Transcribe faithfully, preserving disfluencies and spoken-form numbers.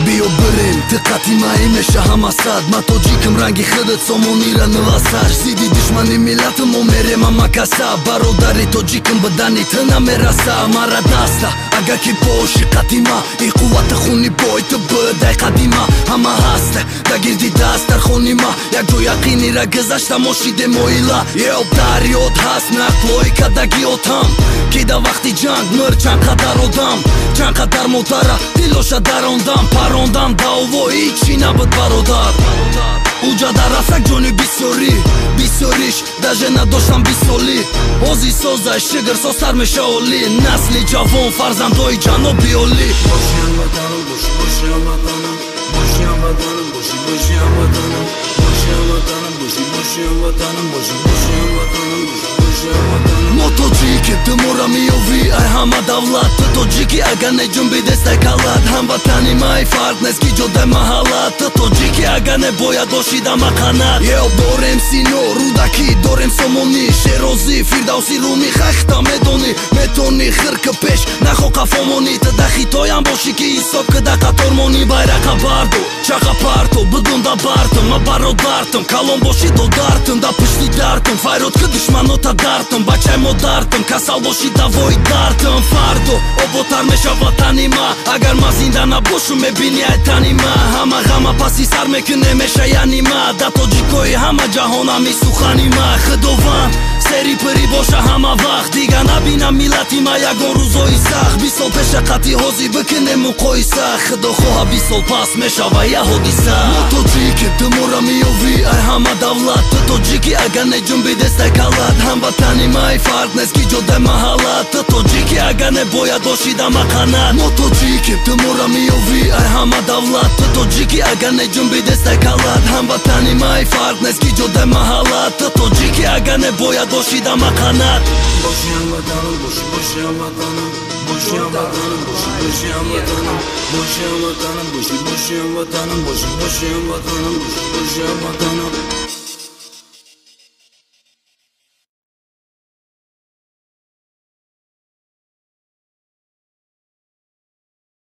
Биё бирем диққати маи меша ҳамасад ма тоҷикам ранги худат сомонира навасад зидди душмани миллатам мо мерем ҳамакаса бародари тоҷикам ба дани ту намераса мара даста агар ки боши қадима и қуввати хуни бой ту бидай қадима ҳама ҳаста да гирди даст дар хони ма якҷо яқинира гузашта мошиде моила еб дарёд ҳаст нақлои кадагиотам ки да вақти ҷанг мир чанд қадар одам чанд қадар модара дилоша дарондам парондам даъво ҳичи набуд бародар уҷа дар расак ҷони бисёрӣ бисёриш даже надоштам бисоли ҳози созаш шигр состар меша олӣ насли ҷавон фарзандои ҷаноби олӣ бошиам ватанам боши бошиам ватанам бошиам ватанам боши бошиам ватанам бошиам ватанам боши бошиам ватанам боши бошиам ватанам боши бошиам ватанам мо тоҷикем ту мора меёвӣ ай ҳама давлат ту тоҷикӣ агар не ҷунби дестай калат ҳамватани май фарқ нест ки ҷодаи маҳаллат ту тоҷикӣ агар не бояд бошида мақанат ё дорем сино рудакӣ дорем сомонӣ шерозӣ фирдавсӣ румӣ хахта медонӣ метони хирка пеш нахо қафомонӣ ту да хитоям бошӣ ки ҳисоб кида қатормонӣ байрақа барду чақа парту бидун да бартум ма бародартум калон бошӣ додартум да пишти дартум файрод ки душманота дартум бачаи модартум касал бошӣ давои дартум фардо оботар меша ватани ма агар ма зинда набошум мебини ай тани ма ҳама ғама паси сар мекуне меша яни ма да тоҷикои ҳама ҷаҳонами сухани ма худованд сери пири боша ҳама вақт дига набинам миллати ма ягон рӯзои сахт бист сол пеша қатъи ҳозир бикунем муқоиса худо хоҳа бист сол пас мешава я ҳодиса мо тоҷикем ту мора меёвӣ ай ҳама давлат ту тоҷикӣ агар не ҷунби дестай калат ҳамватани май фарқ нест ки ҷодаи маҳаллат ту тоҷикӣ агар не бояд бошида мақанат мо тоҷикем ту мора меёвӣ ай ҳама давлат ту тоҷикӣ агар не ҷунби дестай калат ҳамватани май фарқ нест ки ҷодаи маҳаллат ту тоҷикӣ агар не бояд бошида мақанат бошиам ватанам боши бошиам ватанам бошиам ватанам боши бошиам ватанам бошиам ватанам боши бошиам ватанам боши бошиам ватанам боши бошиам ватанам